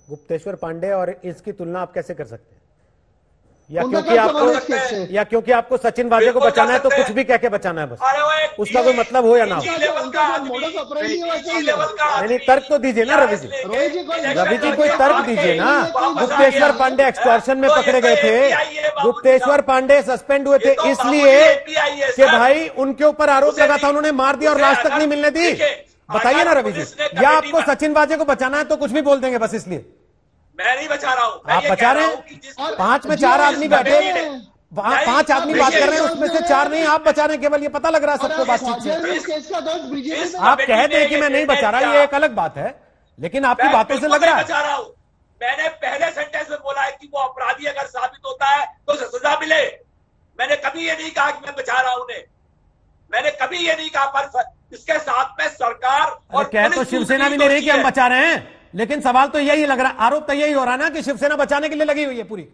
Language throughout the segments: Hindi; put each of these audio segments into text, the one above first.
गुप्तेश्वर पांडे और इसकी तुलना आप कैसे कर सकते हैं? या क्योंकि आपको सचिन वाजे को बचाना है तो कुछ भी कह के बचाना है बस, उसका कोई मतलब हो या ना हो। नहीं, तर्क तो दीजिए ना रवि जी। रवि जी कोई तर्क दीजिए ना। गुप्तेश्वर पांडे एक्सटॉर्शन में पकड़े गए थे, गुप्तेश्वर पांडे सस्पेंड हुए थे इसलिए कि भाई उनके ऊपर आरोप लगा था, उन्होंने मार दिया और लाश तक नहीं मिलने दी। बताइए ना रवि जी, या आपको सचिन वाजे को बचाना है तो कुछ भी बोल देंगे बस इसलिए? मैं नहीं बचा रहा हूं, आप बचा रहे हैं। 5 में 4 आदमी बैठे, 5 आदमी बात कर रहे हैं, उसमें से 4 नहीं आप बचा रहे हैं। केवल ये पता लग रहा है सबको बातचीत से। आप कहते हैं कि मैं नहीं बचा रहा, ये एक अलग बात है, लेकिन आपकी बातों से लग रहा है। बचा रहा हूं। मैंने पहले सेंटेंस में बोला है कि वो अपराधी अगर साबित होता है तो उसे सजा मिले। मैंने कभी ये नहीं कहा कि मैं बचा रहा हूं उन्हें, मैंने कभी ये नहीं कहा। पर इसके साथ में सरकार और कह तो शिवसेना भी नहीं रही कि हम बचा रहे हैं, लेकिन सवाल तो यही लग रहा है, आरोप तो यही हो रहा है ना कि शिवसेना बचाने के लिए लगी हुई है पूरी।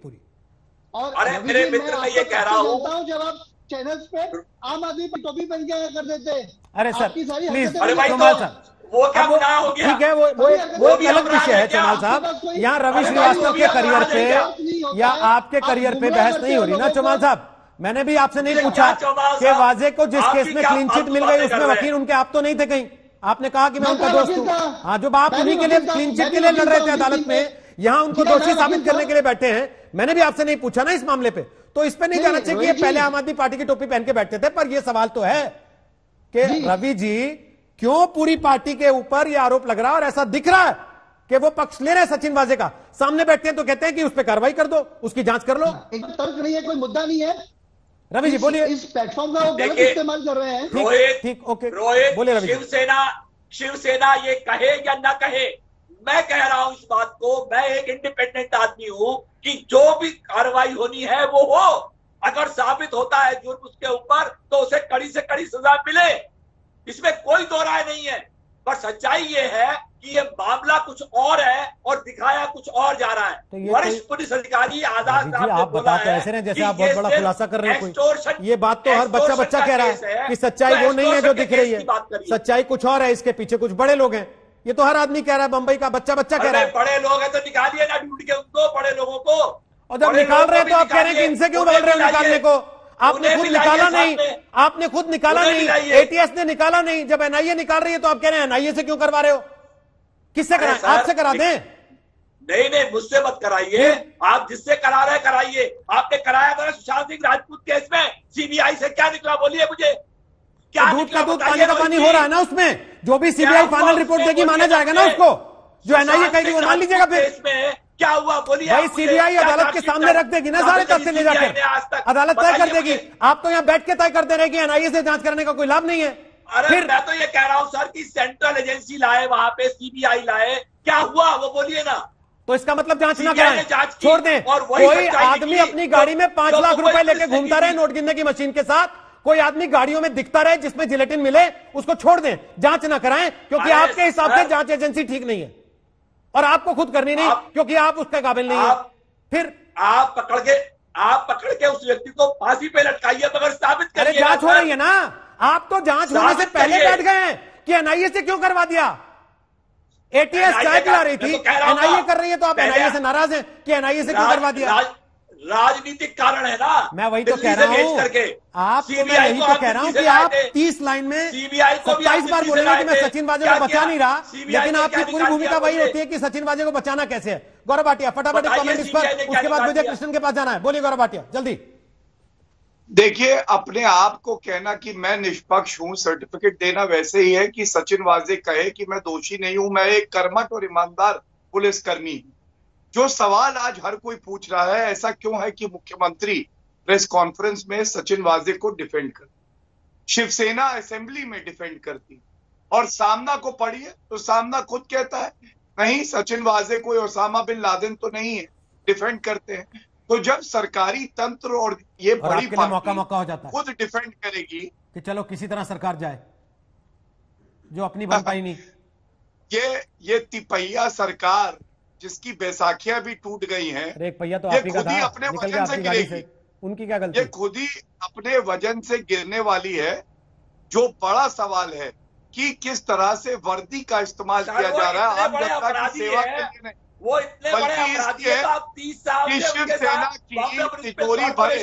और अरे मेरे मित्र, मैं ये कह रहा हूं जब आप चैनल्स पे आम आदमी पर टोपी पहन के कर देते हैं। अरे सर प्लीज, अरे भाई, वो क्या गुनाह हो गया? ठीक है, वो एक अलग विषय है चमाल साहब। यहाँ रवि श्रीवास्तव के करियर पे या आपके करियर पे बहस नहीं हो रही ना चमाल साहब। मैंने भी आपसे नहीं पूछा कि वाजे को जिस केस में क्लीन चिट मिल गई उसमें वकील उनके आप तो नहीं थे कहीं। आपने कहा कि मैं उनका दोस्त हूं। हाँ, जो आप उन्हीं के लिए क्लीन चिट के लिए लड़ रहे थे अदालत में, यहाँ उनको दोषी साबित करने के लिए बैठे हैं। मैंने भी आपसे नहीं पूछा ना इस मामले पे, तो इस पे नहीं जाना चाहिए कि ये पहले आम आदमी पार्टी की टोपी पहन के बैठते थे। पर ये सवाल तो है कि रवि जी क्यों पूरी पार्टी के ऊपर ये आरोप लग रहा है और ऐसा दिख रहा है कि वो पक्ष ले रहे हैं सचिन वाजे का। सामने बैठते हैं तो कहते हैं कि उस पर कार्रवाई कर दो, उसकी जांच कर लो। एक तर्क नहीं है, कोई मुद्दा नहीं है। रवि जी बोलिए। इस प्लेटफॉर्म का वो गलत इस्तेमाल कर रहे हैं। ठीक, ओके, रोहित, बोलिए रवि। शिवसेना ये कहे या ना कहे, मैं कह रहा हूं इस बात को। मैं एक इंडिपेंडेंट आदमी हूं कि जो भी कार्रवाई होनी है वो हो। अगर साबित होता है जुर्म उसके ऊपर तो उसे कड़ी से कड़ी सजा मिले, इसमें कोई दो राय नहीं है। पर सच्चाई ये है कि ये मामला कुछ और है और दिखाया कुछ और जा रहा है। वरिष्ठ पुलिस अधिकारी आजाद साहब आप बता तो ऐसे नहीं जैसे आप बहुत बड़ा खुलासा कर रहे हैं कोई। ये बात तो हर बच्चा कह रहा है कि सच्चाई वो नहीं है जो दिख रही है, सच्चाई कुछ और है, इसके पीछे कुछ बड़े लोग हैं। ये तो हर आदमी कह रहा है, बंबई का बच्चा कह रहा है। बड़े लोग हैं तो निकालिए ना ढूंढ के उनको, बड़े लोगों को। और जब निकाल रहे हैं तो आप कह रहे हैं कि इनसे क्यों बोल रहे हो निकालने को? आपने खुद निकाला नहीं, आपने खुद निकाला नहीं, एटीएस ने निकाला नहीं। जब एनआईए निकाल रही है तो आप कह रहे हैं एनआईए से क्यों करवा रहे हो? किससे कराएं? आपसे करा दें। नहीं, मुझसे मत कराइए। आप जिससे करा रहे कराइए। आपने कराया था सुशांत सिंह राजपूत केस में, सीबीआई से क्या निकला बोलिए मुझे? क्या दूध का दूध पानी का पानी हो रहा है ना उसमें। जो भी सीबीआई फाइनल रिपोर्ट देगी माना जाएगा ना उसको। जो एनआईए कहेगी वो मान लीजिएगा। फिर क्या हुआ बोलिए? भाई सीबीआई अदालत के सामने रख देगी ना सारे तथ्य ले जाकर, अदालत तय कर देगी। आप तो यहाँ बैठ के तय कर दे रहे कि एनआईए से जांच करने का कोई लाभ नहीं है। अरे फिर मैं तो ये कह रहा हूं सर कि सेंट्रल एजेंसी लाए, वहां पे सीबीआई लाए, क्या हुआ वो बोलिए ना। तो इसका मतलब जांच ना कराएं, छोड़ दें। कोई आदमी अपनी गाड़ी में 5 लाख रुपए लेके घूमता रहे नोट गिनने की मशीन के साथ, कोई आदमी गाड़ियों में दिखता रहे जिसमें जिलेटिन मिले, उसको छोड़ दें, जांच ना कराएं। क्योंकि आपके हिसाब से जांच एजेंसी ठीक नहीं है और आपको खुद करनी नहीं क्योंकि आप उसके काबिल नहीं है। फिर आप पकड़ के उस व्यक्ति को फांसी पे लटकाइए, मगर साबित करिए। जांच हो रही है ना, आप तो जांच होने से पहले बैठ गए हैं कि एनआईए से क्यों करवा दिया। एटीएस चाय पिला रही थी, एनआईए कर रही है तो आप एनआईए से नाराज हैं कि एनआईए से क्यों करवा दिया? राजनीतिक कारण है ना। मैं वही तो कह रहा हूं, आपको मैं यही तो कह रहा हूं कि आप 30 लाइन में 27 बार बोलेंगे कि मैं सचिन वाजे को बचा नहीं रहा, लेकिन आपकी पूरी भूमिका वही होती है कि सचिन वाजे को बचाना कैसे है। गौरव भाटिया फटाफट कमेंट इस पर, उसके बाद विजय कृष्णन के पास जाना है। बोलिए गौरव भाटिया जल्दी। देखिए, अपने आप को कहना कि मैं निष्पक्ष हूं, सर्टिफिकेट देना वैसे ही है कि सचिन वाजे कहे कि मैं दोषी नहीं हूं, मैं एक कर्मठ और ईमानदार पुलिसकर्मी हूं। जो सवाल आज हर कोई पूछ रहा है, ऐसा क्यों है कि मुख्यमंत्री प्रेस कॉन्फ्रेंस में सचिन वाजे को डिफेंड कर, शिवसेना असेंबली में डिफेंड करती, और सामना को पढ़िए तो सामना खुद कहता है नहीं, सचिन वाजे कोई ओसामा बिन लादेन तो नहीं है, डिफेंड करते हैं। तो जब सरकारी तंत्र और ये बड़ी मौका हो जाता है, खुद डिफेंड करेगी कि चलो किसी तरह सरकार जाए जो अपनी बन पाई नहीं। ये तिपैया सरकार जिसकी बैसाखियां भी टूट गई हैं, एक पहिया तो ये आप ही का खुद ही था, अपने निकल वजन से गिरेगी। उनकी क्या गलती? ये खुद ही अपने वजन से गिरने वाली है। जो बड़ा सवाल है कि किस तरह से वर्दी का इस्तेमाल किया जा रहा है आम जनता की सेवा के लिए नहीं। वो इतने बड़े अपराधी हैं, तो आप 30 साल से उनके साथ शिवसेना की तिजोरी भरे